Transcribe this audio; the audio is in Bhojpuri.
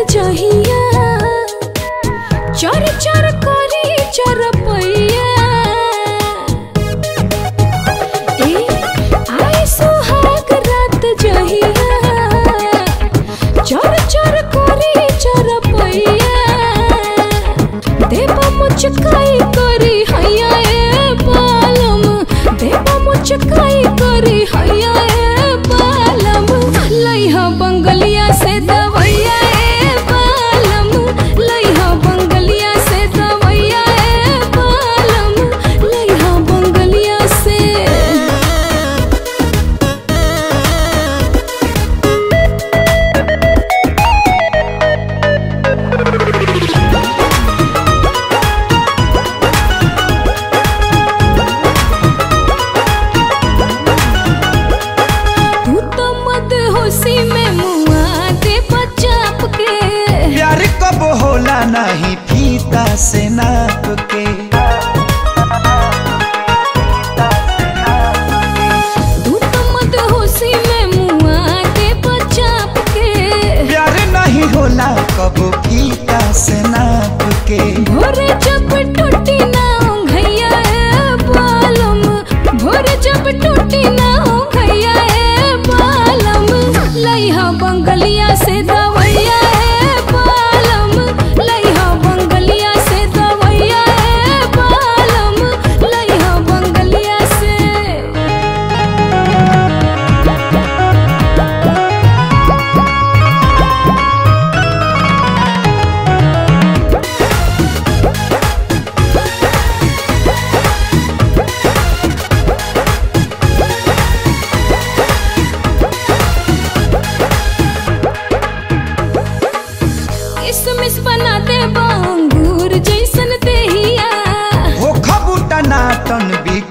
जहिया चर चर करी चरपैया आई सुहाग रात जहिया चर चर करी चरपैया देवा मुचकाई करी हैया ए बालम देवा मुचकाई करी हैया ए बालम लइहा बंगलिया से दवैया ए बालम लइहा बंगलिया से दवैया ए बालम लइहा बंगलिया से नहीं फीता से नाप के तू तो मदहोशी में मुआ दे बचाप के प्यार नहीं होला कबो फीता से नाप के भोरे जब टूटी ना घैया ए बालम भोरे जब टूटी ना घैया ए बालम लइहा बंगलिया से दवैया किसमिस बना दे बांगूर जैसन देहिया हो खबूटा नाटन भी